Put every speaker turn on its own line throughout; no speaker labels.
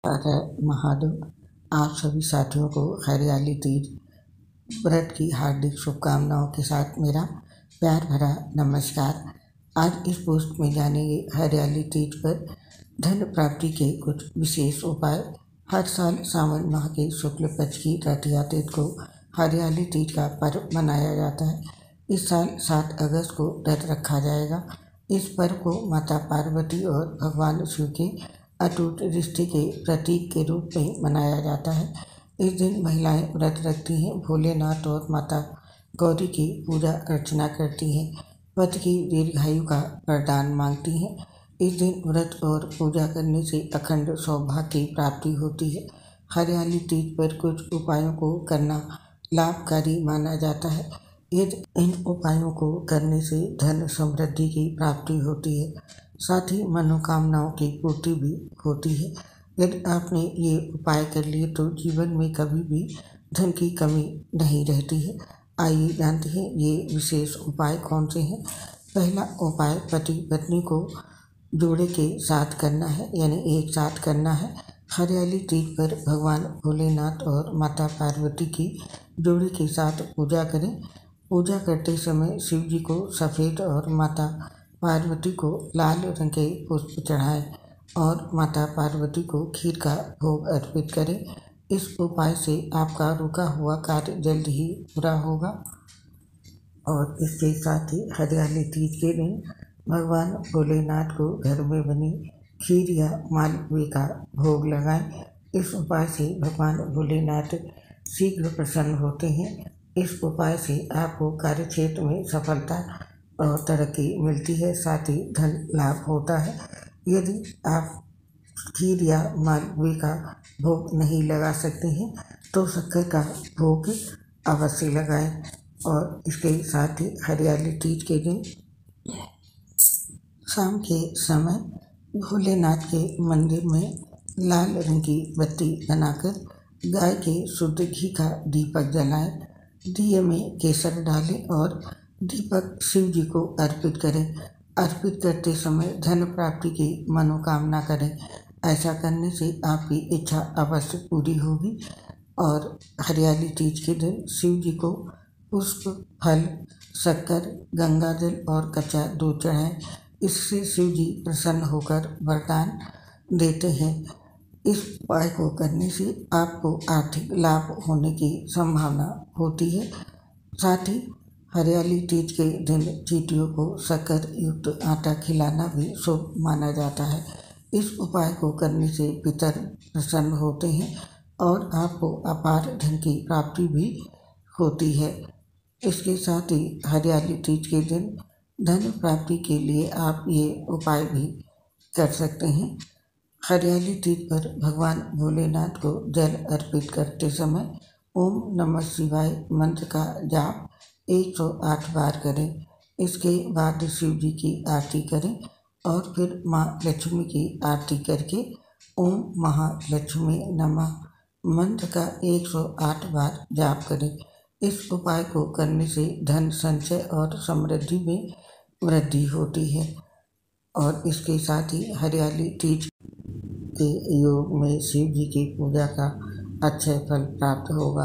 महादेव। आप सभी साथियों को हरियाली तीज व्रत की हार्दिक शुभकामनाओं के साथ मेरा प्यार भरा नमस्कार। आज इस पोस्ट में जानेंगे हरियाली तीज पर धन प्राप्ति के कुछ विशेष उपाय। हर साल सावन माह के शुक्ल पक्ष की तृतीया तिथि को हरियाली तीज का पर्व मनाया जाता है। इस साल 7 अगस्त को व्रत रखा जाएगा। इस पर्व को माता पार्वती और भगवान शिव के अटूट रिश्ते के प्रतीक के रूप में मनाया जाता है। इस दिन महिलाएं व्रत रखती हैं, भोलेनाथ और माता गौरी की पूजा अर्चना करती हैं, पति की दीर्घायु का वरदान मांगती हैं। इस दिन व्रत और पूजा करने से अखंड सौभाग्य की प्राप्ति होती है। हरियाली तीज पर कुछ उपायों को करना लाभकारी माना जाता है। इन उपायों को करने से धन समृद्धि की प्राप्ति होती है, साथ ही मनोकामनाओं की पूर्ति भी होती है। यदि आपने ये उपाय कर लिए तो जीवन में कभी भी धन की कमी नहीं रहती है। आइए जानते हैं ये विशेष उपाय कौन से हैं। पहला उपाय पति पत्नी को जोड़े के साथ करना है, यानी एक साथ करना है। हरियाली तीज पर भगवान भोलेनाथ और माता पार्वती की जोड़े के साथ पूजा करें। पूजा करते समय शिव जी को सफ़ेद और माता पार्वती को लाल रंग के पुष्प चढ़ाएं और माता पार्वती को खीर का भोग अर्पित करें। इस उपाय से आपका रुका हुआ कार्य जल्द ही पूरा होगा। और इसके साथ ही हरियाली तीज के दिन भगवान भोलेनाथ को घर में बनी खीर या मालपुए का भोग लगाएं। इस उपाय से भगवान भोलेनाथ शीघ्र प्रसन्न होते हैं। इस उपाय से आपको कार्यक्षेत्र में सफलता और तरक्की मिलती है, साथ ही धन लाभ होता है। यदि आप खीर या मालपुए का भोग नहीं लगा सकते हैं तो शक्कर का भोग अवश्य लगाएं। और इसके साथ ही हरियाली तीज के दिन शाम के समय भोलेनाथ के मंदिर में लाल रंग की बत्ती बनाकर गाय के शुद्ध घी का दीपक जलाएं। दिए में केसर डालें और दीपक शिव जी को अर्पित करें। अर्पित करते समय धन प्राप्ति की मनोकामना करें। ऐसा करने से आपकी इच्छा अवश्य पूरी होगी। और हरियाली तीज के दिन शिव जी को पुष्प, फल, शक्कर, गंगा जल और कच्चा दूध चढ़ाएं। इससे शिव जी प्रसन्न होकर वरदान देते हैं। इस उपाय को करने से आपको आर्थिक लाभ होने की संभावना होती है। साथ ही हरियाली तीज के दिन चींटियों को शक्कर युक्त आटा खिलाना भी शुभ माना जाता है। इस उपाय को करने से पितर प्रसन्न होते हैं और आपको अपार धन की प्राप्ति भी होती है। इसके साथ ही हरियाली तीज के दिन धन प्राप्ति के लिए आप ये उपाय भी कर सकते हैं। हरियाली तीज पर भगवान भोलेनाथ को जल अर्पित करते समय ओम नमः शिवाय मंत्र का जाप 108 बार करें। इसके बाद शिव जी की आरती करें और फिर माँ लक्ष्मी की आरती करके ओम महालक्ष्मी नमः मंत्र का 108 बार जाप करें। इस उपाय को करने से धन संचय और समृद्धि में वृद्धि होती है। और इसके साथ ही हरियाली तीज के योग में शिव जी की पूजा का अक्षय फल प्राप्त होगा।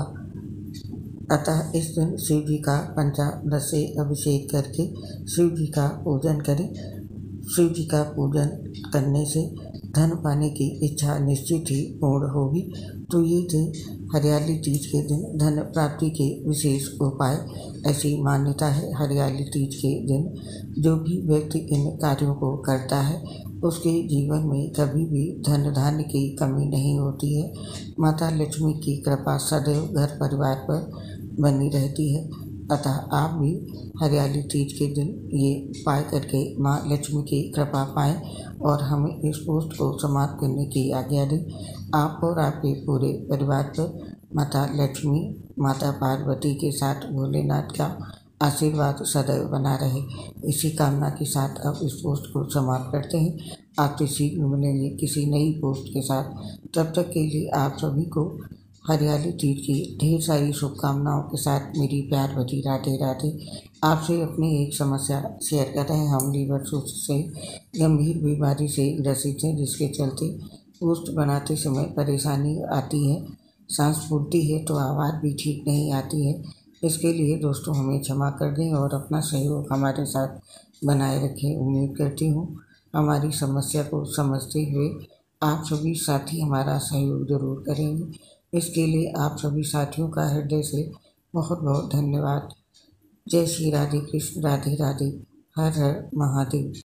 अतः इस दिन शिव जी का पंचामृत से अभिषेक करके शिव जी का पूजन करें। शिव जी का पूजन करने से धन पाने की इच्छा निश्चित ही पूर्ण होगी। तो ये थे हरियाली तीज के दिन धन प्राप्ति के विशेष उपाय। ऐसी मान्यता है हरियाली तीज के दिन जो भी व्यक्ति इन कार्यों को करता है उसके जीवन में कभी भी धन धान्य की कमी नहीं होती है। माता लक्ष्मी की कृपा सदैव घर परिवार पर बनी रहती है। अतः आप भी हरियाली तीज के दिन ये उपाय करके माँ लक्ष्मी की कृपा पाएँ और हमें इस पोस्ट को समाप्त करने की आज्ञा दें। आप और आपके पूरे परिवार पर माता लक्ष्मी, माता पार्वती के साथ भोलेनाथ का आशीर्वाद सदैव बना रहे। इसी कामना के साथ अब इस पोस्ट को समाप्त करते हैं। आपसे शीघ्र मिलेंगे किसी नई पोस्ट के साथ। तब तक के लिए आप सभी को हरियाली तीज की ढेर सारी शुभकामनाओं के साथ मेरी प्यार भरी राधे राधे। आपसे अपनी एक समस्या शेयर कर रहे हैं। हम लीवर से गंभीर बीमारी से ग्रसित हैं, जिसके चलते गोश्त बनाते समय परेशानी आती है, सांस फूलती है तो आवाज़ भी ठीक नहीं आती है। इसके लिए दोस्तों हमें क्षमा कर दें और अपना सहयोग हमारे साथ बनाए रखें। उम्मीद करती हूँ हमारी समस्या को समझते हुए आप सभी साथी हमारा सहयोग ज़रूर करेंगे। इसके लिए आप सभी साथियों का हृदय से बहुत बहुत धन्यवाद। जय श्री राधे कृष्ण, राधे राधे, हर हर महादेव।